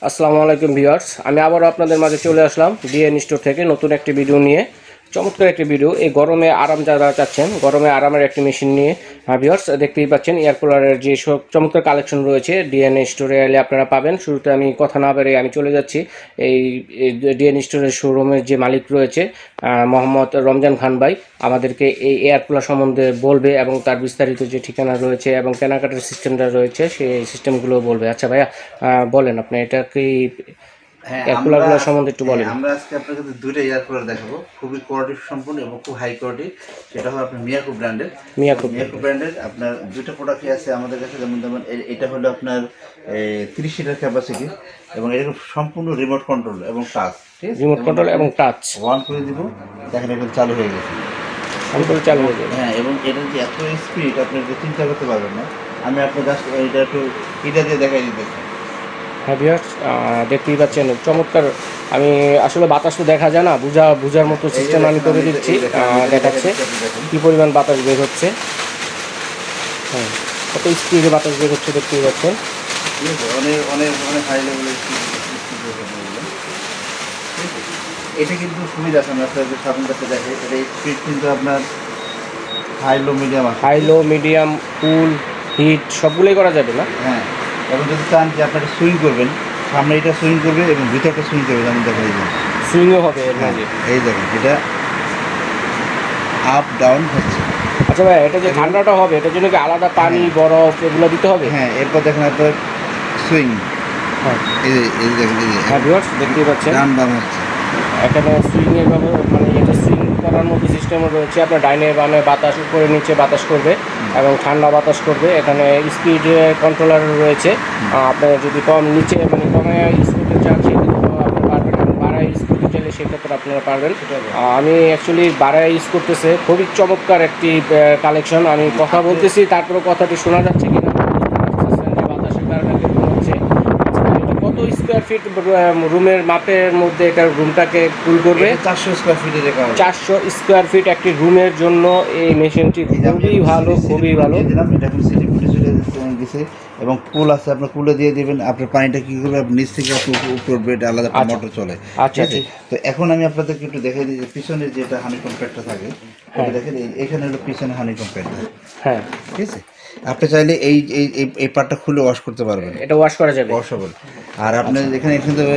আসসালামু আলাইকুম ভিউয়ার্স, আমি আবারও আপনাদের মাঝে চলে আসলাম ডিএন স্টোর থেকে নতুন একটি ভিডিও নিয়ে। চমৎকার একটি ভিডিও। এই গরমে আরাম যারা চাচ্ছেন, গরমে আরামের একটি মেশিন নিয়ে ভিউয়ার্স দেখতেই পাচ্ছেন এয়ার কুলারের যে সব চমৎকার কালেকশন রয়েছে ডিএন স্টোরে এলে আপনারা পাবেন। শুরুতে আমি কথা না বেরিয়ে আমি চলে যাচ্ছি এই ডিএন স্টোরের শোরুমের যে মালিক রয়েছে মোহাম্মদ রমজান খান ভাই আমাদেরকে এই এয়ার কুলার সম্বন্ধে বলবে এবং তার বিস্তারিত যে ঠিকানা রয়েছে এবং কেনাকাটার সিস্টেমটা রয়েছে সেই সিস্টেমগুলো বলবে। আচ্ছা ভাইয়া, বলেন আপনি এটা কি এয়ার কুলারগুলো সম্বন্ধে একটু বলেন। আমরা আজকে আপনাদের দুইটা এয়ার কুলার দেখাবো, খুবই কোয়ালিটি সম্পূর্ণ এবং খুব হাই কোয়ালিটি। সেটা হলো আপনার মিয়াকো ব্র্যান্ডের। আপনার দুইটা প্রোডাক্টই আছে আমাদের কাছে, যেমন এটা হলো আপনার 30 লিটার ক্যাপাসিটি এবং এটা সম্পূর্ণ রিমোট কন্ট্রোল এবং টাচ। ঠিক আছে, রিমোট কন্ট্রোল এবং টাচ অন করে দিব, দেখেন এখন চালু হয়ে গেছে। হ্যাঁ, এবং এটার যে এত স্পিড আপনি চিন্তা করতে পারবেন না। আমি আপনার জাস্ট এটা একটু এটা দিয়ে দেখাই দিতেছি। হ্যাঁ ভিউয়ার্স, দেখতেই পাচ্ছেন চমৎকার। আমি আসলে বাতাস তো দেখা যায় না, বুঝার মতো সিস্টেম আমি করে দিচ্ছি। দেখাচ্ছে কী পরিমাণ বাতাস বের হচ্ছে। হ্যাঁ, কত স্পিডে বাতাস বের হচ্ছে দেখতেই পাচ্ছেন। অনেক অনেক অনেক হাই লেভেলের এটা কিন্তু সুবিধা আছে। আমরা আপনাদের সামনে কাছে দেখে এটা স্পিড কিন্তু আপনার high low medium cool heat সবগুলোই করা যাবে না? হ্যাঁ, এবং যদি চান যে আপনারা সুইং করবেন, সামনে এটা সুইং করবে এবং ভিতরটা সুইং করবে, যেমন দেখা যায় সুইংও হবে এর মাঝে। এই দেখেন এটা আপ ডাউন হচ্ছে। আচ্ছা ভাই, এটা যে ঠান্ডাটা হবে এটার জন্য কি আলাদা পানি বরফ এগুলো দিতে হবে? হ্যাঁ, এরপর দেখেন আপনার সুইং। হ্যাঁ, এই দেখেন হ্যাঁ ভিউয়ার্স দেখতেই পাচ্ছেন ডান বাম হচ্ছে। এখানে সুইংয়ের মানে এটা সুইং করার মতো সিস্টেমও রয়েছে। আপনার ডাইনে বামে বাতাস উপরে নিচে বাতাস করবে এবং ঠান্ডা বাতাস করবে। এখানে স্পিড কন্ট্রোলার রয়েছে। আপনার যদি কম নিচে মানে কমে ইউজ করতে চান সেক্ষেত্রে আপনি পারবেন, বাড়ায় ইউজ করতে চাইলে সেক্ষেত্রে আপনারা পারবেন। আমি অ্যাকচুয়ালি বাড়ায় ইউজ করতেছে, খুবই চমৎকার একটি কালেকশন। আমি কথা বলতেছি তারপরে কথাটি শোনা যাচ্ছে কিনা যে বাতাসের কারণে কেমন হচ্ছে। কত স্কোয়ার ফিট রুমের মাপের মধ্যে এটা রুমটাকে কুল করবে? 400 স্কোয়ার ফিটের। 400 স্কোয়ার ফিট একটি রুমের জন্য এই মেশিনটি খুবই ভালো, খুবই ভালো। এটা এখন সিটি ফুটে চলে গেছে এবং কুল আছে, আপনার কুলে দিয়ে দিবেন। আপনার পানিটা কী করবে, আপনি নিচ থেকে উপর উঠবে, এটা আলাদা মোটর চলে। আচ্ছা, তো এখন আমি আপনাদেরকে একটু দেখাই দিই যে পিছনে যেটা হানিকম প্যাডটা থাকে, দেখেন এখানে হলো পিছনে হানিকম প্যাডটা। হ্যাঁ, ঠিক আছে, আপনি চাইলে এই এই এই পার্টটা খুলে ওয়াশ করতে পারবেন, এটা ওয়াশ করা যাবে, ওয়াশেবল। আর আপনি এখানে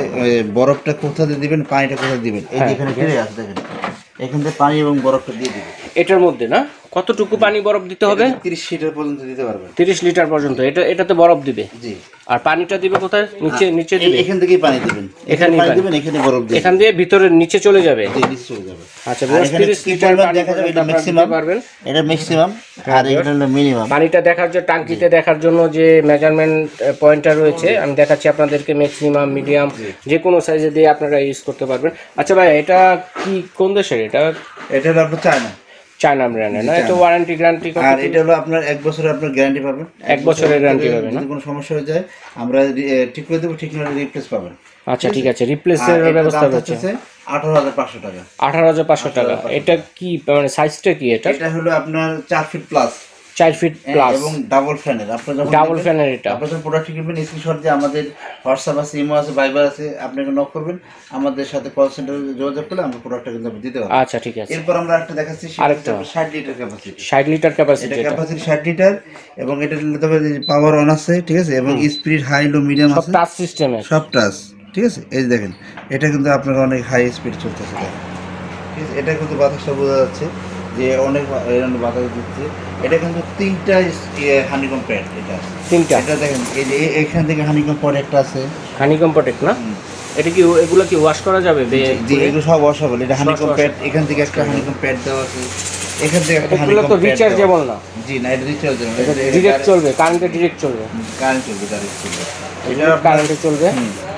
বরফটা কোথা দিয়ে দিবেন, পানিটা কোথা দিবেন, এই যে এখানে ট্রে আছে দেখেন, এখান থেকে পানি এবং বরফটা দিয়ে দিবেন এটার মধ্যে। না, কতটুকু পানি বরফ দিতে হবে? 30 লিটার পর্যন্ত দিতে পারবেন। 30 লিটার পর্যন্ত এটাতে বরফ দিবে? জি। আর পানিটা দিবে কোথায়? নিচে দিবে? এখান থেকেই পানি দিবেন, এখানে পানি দিবেন, এখানে বরফ দিবেন, এখান দিয়ে ভিতরে নিচে চলে যাবে। জি, নিচে চলে যাবে। আচ্ছা, 30 লিটার দেখা যাবে। এটা ম্যাক্সিমাম পারবেন, এটা ম্যাক্সিমাম, আর এটা হলো মিনিমাম। পানিটা দেখার জন্য, টাঙ্কিতে দেখার জন্য যে মেজারমেন্ট পয়েন্টটা রয়েছে আমি দেখাচ্ছি আপনাদেরকে। ম্যাক্সিমাম মিডিয়াম যে কোনো সাইজে দিয়ে আপনারা ইউজ করতে পারবেন। আচ্ছা ভাই, এটা কি কোন দেশের? এটা হলো আপনার চায়না ব্র্যান্ডের। না, এটা ওয়ারেন্টি গ্যারান্টি কত? আর এটা হলো আপনার 1 বছরের আপনার গ্যারান্টি পাবেন। 1 বছরের গ্যারান্টি পাবেন। যদি কোনো সমস্যা হয়ে যায় আমরা ঠিক করে দেব, ঠিক করে রিপ্লেস পাবেন। আচ্ছা, ঠিক আছে, রিপ্লেসের ব্যবস্থা রয়েছে। 18,500 টাকা। 18,500 টাকা। এটা কি মানে সাইজটা কি? এটা হলো আপনার 4 ফিট প্লাস, 4 ফিট প্লাস এবং ডাবল ফ্যানের। আপনার যখন ডাবল ফ্যানের এটা আপনি যখন প্রোডাক্ট কিনবেন, স্ক্রিনশট দিয়ে আমাদের হোয়াটসঅ্যাপ আছে, ইমো আছে, ভাইবার আছে, আপনাকে নক করবেন, আমাদের সাথে কল সেন্টারে যোগাযোগ করলে আমরা প্রোডাক্টটা কিন্তু দিতে পারবো। আচ্ছা, ঠিক আছে। এরপর আমরা একটা দেখাচ্ছি, আরেকটা 60 লিটার ক্যাপাসিটি। 60 লিটার ক্যাপাসিটি, এটা ক্যাপাসিটি 60 লিটার এবং এটা তবে পাওয়ার অন আছে, ঠিক আছে, এবং স্পিড হাই লো মিডিয়াম আছে, সব টাচ সিস্টেমে, সব টাচ। ঠিক আছে, এই দেখেন এটা কিন্তু আপনার অনেক হাই স্পিড চলতেছে, দেখেন। ঠিক আছে, এটা কিন্তু বাতাসটা বোঝা যাচ্ছে যে অনেক বাতাস দিচ্ছে। এটা কিন্তু 3টা হানিকম প্যাড, এটা 3টা। এটা দেখেন এই যে এখান থেকে হানিকম প্রোডাক্ট আছে, হানিকম প্রোডাক্ট না? এটা কি এগুলো কি ওয়াশ করা যাবে? জি, এগুলো সব ওয়াশেবল। এটা হানিকম প্যাড, এখান থেকে একটা হানিকম প্যাড দেওয়া আছে, এখান থেকে একটা হানিকম প্যাড। এগুলো তো রিচার্জেবল না? জি না, এটা রিচার্জেবল, এটা ডাইরেক্ট চলবে, কারেন্টে ডাইরেক্ট চলবে, ডাইরেক্ট চলবে। এটা কারেন্টে চলবে।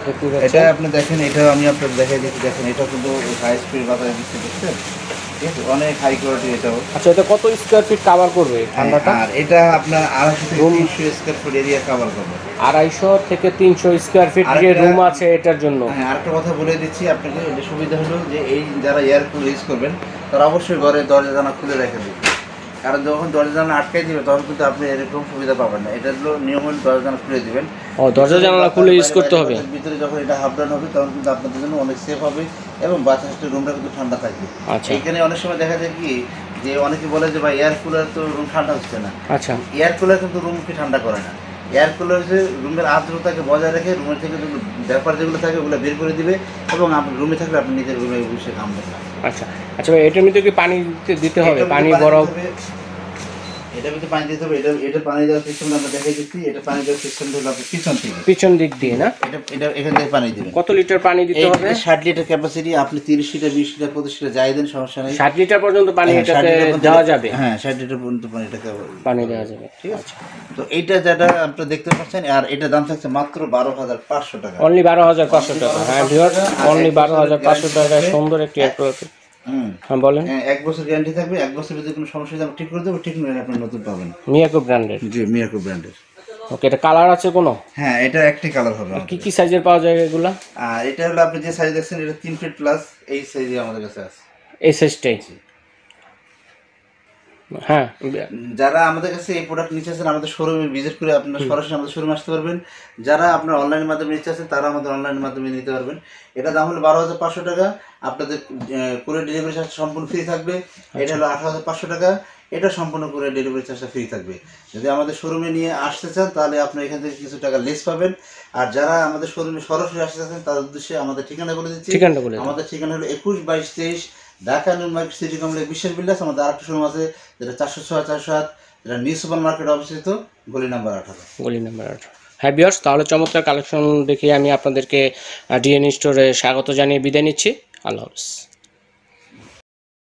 এটা আপনি দেখেন, এটা আমি আপনাকে দেখাই দিচ্ছি, দেখেন এটা কিন্তু হাই স্পিড বাতাস দিচ্ছে, দেখছেন? ঠিক আছে, অনেক হাই কোয়ালিটি এটাও। আচ্ছা, এটা কত স্কয়ার ফিট কভার করবে ঠান্ডাটা? আর এটা আপনার 250 থেকে 300 স্কয়ার ফিট এরিয়া কভার করবে। 250 থেকে 300 স্কয়ার ফিট যে রুম আছে এটার জন্য। হ্যাঁ, আরেকটা কথা বলে দিচ্ছি আপনাকে, এটা সুবিধা হলো যে এই যারা এয়ার কুলার ইউজ করবেন তারা অবশ্যই ঘরে দরজা জানা খুলে রেখে দেবেন, কারণ যখন দরজা জানালা আটকাই দিবে তখন কিন্তু আপনি এরকম সুবিধা পাবেন না। এটা হলো নিয়ম হলো দরজা জানালা খুলে দিবেন। ও দরজা জানালা খুলে ইউজ করতে হবে। ভিতরে যখন এটা হাফ ডাউন হবে তখন কিন্তু আপনাদের জন্য অনেক সেফ হবে এবং বাচ্চাদের রুমটা কিন্তু ঠান্ডা থাকবে। আচ্ছা এখানে অনেক সময় দেখা যায় কি যে অনেকে বলে যে ভাই এয়ার কুলার তো রুম ঠান্ডা হচ্ছে না। আচ্ছা এয়ার কুলার কিন্তু রুমকে ঠান্ডা করে না। এয়ার কুলার হচ্ছে রুমের আর্দ্রতাকে বজায় রেখে রুমের থেকে যেগুলো ব্যাপার যেগুলো থাকে ওগুলো বের করে দিবে এবং আপনি রুমে থাকলে আপনি নিজের রুমে বসে ঘামবেন না। আচ্ছা আচ্ছা ভাই, এটার মধ্যে কি পানি দিতে হবে? পানি বরফ এটার মধ্যে পানি দিতে হবে। এটা পানি দেওয়ার সিস্টেম আমরা দেখাই দিচ্ছি। এটা পানি দেওয়ার সিস্টেম হলো আপনার পিছন দিক দিয়ে না? এটা এখান থেকে পানি দিবেন। কত লিটার পানি দিতে হবে? 60 লিটার ক্যাপাসিটি। আপনি 30 লিটার 20 লিটার 25 লিটার যাই দেন সমস্যা নেই। 60 লিটার পর্যন্ত পানি এটাতে দেওয়া যাবে? হ্যাঁ 60 লিটার পর্যন্ত পানি দেওয়া যাবে। ঠিক আছে। তো এইটা যেটা আপনারা দেখতে পাচ্ছেন আর এটা দাম থাকছে মাত্র 12,500 টাকা। অনলি 12,500 টাকা। হ্যাঁ ভিউয়ার্স, অনলি 12,500 টাকায় সুন্দর একটি এয়ার কুলার। হ্যাঁ বলেন। 1 বছর গ্যারান্টি থাকবে। 1 বছর ভিতরে কোনো সমস্যা হলে আমরা ঠিক করে দেবো। ঠিক নয় আপনি নতুন পাবেন। মিয়াকো ব্র্যান্ডের? জি মিয়াকো ব্র্যান্ডের। ওকে, এটা কালার আছে কোনো? হ্যাঁ এটা একটি কালার হবে। কি কি সাইজের পাওয়া যায় এগুলা? আর এটা হলো আপনি যে সাইজ দেখছেন এটা 3 ফিট প্লাস এই সাইজে আমাদের কাছে আছে। এই সাইজটাই? হ্যাঁ। যারা আমাদের কাছে এই প্রোডাক্ট নিতে চাচ্ছেন আমাদের শোরুমে ভিজিট করে আপনারা সরাসরি আমাদের শোরুমে আসতে পারবেন। যারা আপনার অনলাইনের মাধ্যমে নিতে চাচ্ছেন তারা আমাদের অনলাইনের মাধ্যমে নিতে পারবেন। এটা দাম হলো 12,500 টাকা। আপনাদের কুরিয়ার ডেলিভারি চার্জ সম্পূর্ণ ফ্রি থাকবে। এটা হলো 18,500 টাকা। এটা সম্পূর্ণ কুরিয়ার ডেলিভারি চার্জটা ফ্রি থাকবে। যদি আমাদের শোরুমে নিয়ে আসতে চান তাহলে আপনি এখান থেকে কিছু টাকা লেস পাবেন। আর যারা আমাদের শোরুমে সরাসরি আসতে চাচ্ছেন তাদের উদ্দেশ্যে আমাদের ঠিকানা বলে দিচ্ছি। আমাদের ঠিকানা হলো 21-22-23 Dhaka New Market City Complex Biswas builders. আমাদের আরেকটা শোরুম আছে যেটা 406-407, যেটা নিউ সুপার মার্কেট অবস্থিত, গলি নাম্বার 18। হ্যাঁ ভিউয়ার্স, তাহলে চমৎকার কালেকশন দেখে আমি আপনাদেরকে ডিএন স্টোরে স্বাগত জানিয়ে বিদায় নিচ্ছি। আল্লাহ হাফেজ।